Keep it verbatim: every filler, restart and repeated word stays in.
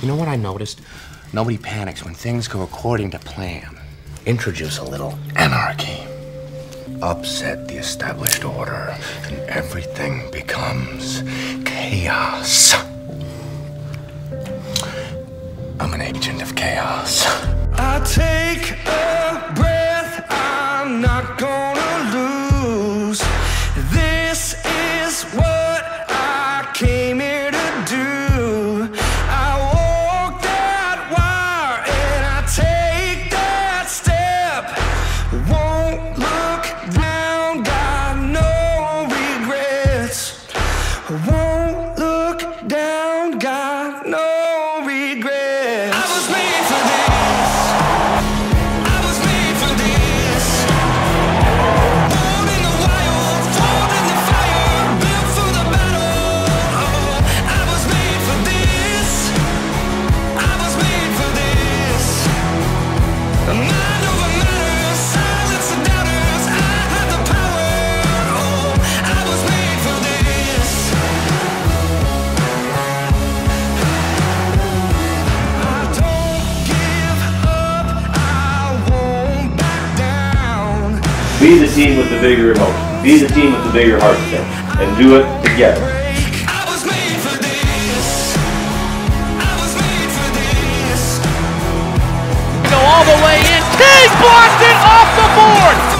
You know what I noticed? Nobody panics when things go according to plan. Introduce a little anarchy. Upset the established order, and everything becomes chaos. I'm an agent of chaos. I take a breath, I'm not gonna lose. This is what I came here to do. I walk that wire and I take that step. Won't look down, got no regrets. Won't look down, got no regrets. I was made for this. I was made for this. Born in the wild, born in the fire, built for the battle. Oh, I was made for this. I was made for this. Mind over matter, silence the doubters. I had the power. Oh, I was made for this. I don't give up, I won't back down. Be the team with the bigger emotion. Be the team with the bigger heart set. And do it together. I was made for this. I was made for this. Go all the way in. King blocked it off the board.